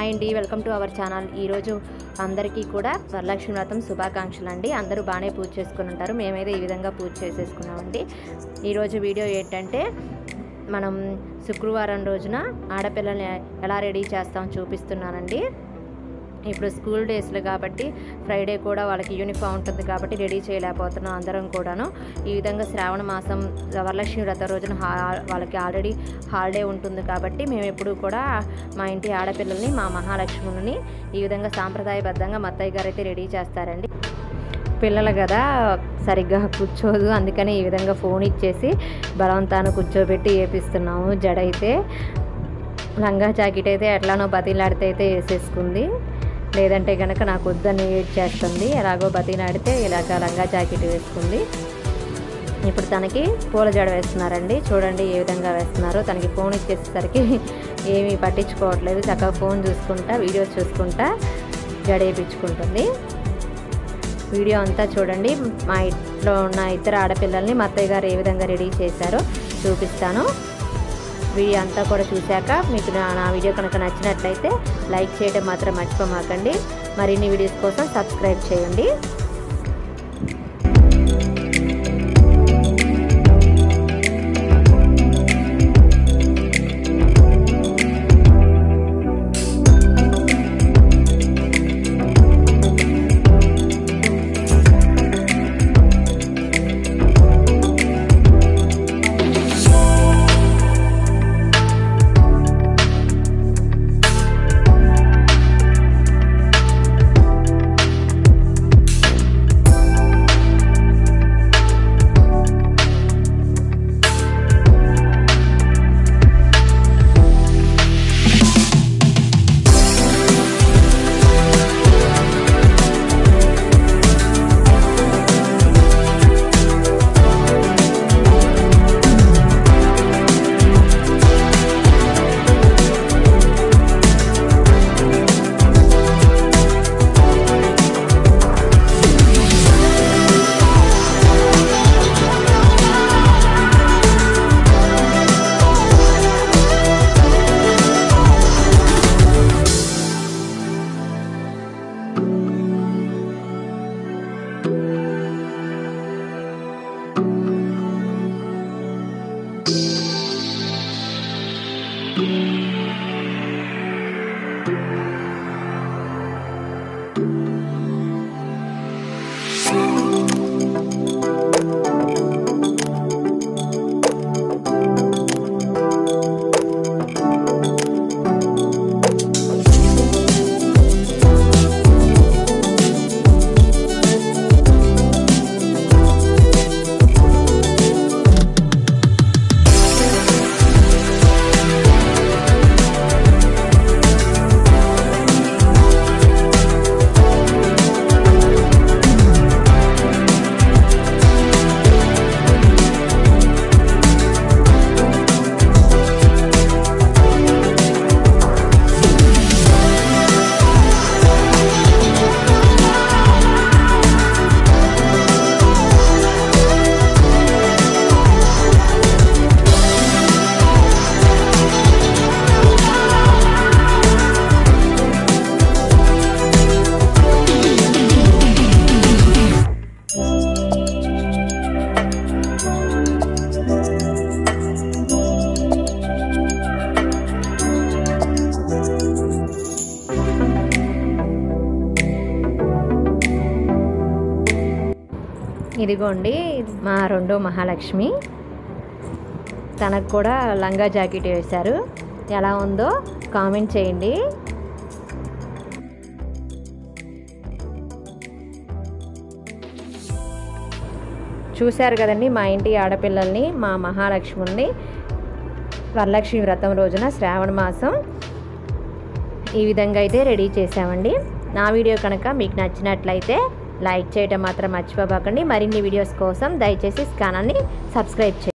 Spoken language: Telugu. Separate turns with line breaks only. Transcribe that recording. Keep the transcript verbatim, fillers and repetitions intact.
హాయ్ అండి, వెల్కమ్ టు అవర్ ఛానల్. ఈరోజు అందరికీ కూడా వరలక్ష్మి వ్రతం శుభాకాంక్షలు అండి. అందరూ బాగానే పూజ చేసుకుని ఉంటారు. మేమైతే ఈ విధంగా పూజ చేసేసుకున్నామండి. ఈరోజు వీడియో ఏంటంటే మనం శుక్రవారం రోజున ఆడపిల్లల్ని ఎలా రెడీ చేస్తాం చూపిస్తున్నానండి. ఇప్పుడు స్కూల్ డేస్లు కాబట్టి ఫ్రైడే కూడా వాళ్ళకి యూనిఫామ్ ఉంటుంది కాబట్టి రెడీ చేయలేకపోతున్నాం అందరం కూడాను. ఈ విధంగా శ్రావణ మాసం వరలక్ష్మి వ్రత రోజున వాళ్ళకి ఆల్రెడీ హాలిడే ఉంటుంది కాబట్టి మేము ఎప్పుడు కూడా మా ఇంటి ఆడపిల్లల్ని మా మహాలక్ష్ములని ఈ విధంగా సాంప్రదాయబద్ధంగా మా అత్తయ్య గారు అయితే రెడీ చేస్తారండి. పిల్లలు కదా సరిగ్గా కూర్చోదు, అందుకని ఈ విధంగా ఫోన్ ఇచ్చేసి బలవంతాన్ని కూర్చోబెట్టి వేపిస్తున్నాము. జడ అయితే లంగా జాకెట్ అయితే ఎట్లానో బతిలాడితే అయితే వేసేసుకుంది, లేదంటే కనుక నాకు వద్దని వెయిట్ చేస్తుంది. ఎలాగో బతిలాడితే ఇలాగ లంగా జాకెట్ వేసుకుంది. ఇప్పుడు తనకి పూల జడ వేస్తున్నారండి. చూడండి ఏ విధంగా వేస్తున్నారో. తనకి ఫోన్ ఇచ్చేసరికి ఏమీ పట్టించుకోవట్లేదు, చక్కగా ఫోన్ చూసుకుంటా వీడియోస్ చూసుకుంటా జడ వేయించుకుంటుంది. వీడియో అంతా చూడండి. మా ఇంట్లో ఉన్న ఇద్దరు ఆడపిల్లల్ని మా అత్తయ్య గారు ఏ విధంగా రెడీ చేశారో చూపిస్తాను. వీడియో అంతా కూడా చూశాక మీకు నా నా వీడియో కనుక నచ్చినట్లయితే లైక్ చేయడం మాత్రం మర్చిపోమాకండి. మరిన్ని వీడియోస్ కోసం సబ్స్క్రైబ్ చేయండి. ఇదిగోండి మా రెండో మహాలక్ష్మి. తనకు కూడా లంగా జాకెట్ వేశారు. ఎలా ఉందో కామెంట్ చేయండి. చూశారు కదండి మా ఇంటి ఆడపిల్లల్ని మా మహాలక్ష్ముల్ని వరలక్ష్మి వ్రతం రోజున శ్రావణ మాసం ఈ విధంగా అయితే రెడీ చేసామండి. నా వీడియో కనుక మీకు నచ్చినట్లయితే లైక్ చేయడం మాత్రం మర్చిపోకండి. మరిన్ని వీడియోస్ కోసం దయచేసి ఛానల్ని సబ్స్క్రైబ్ చేయండి.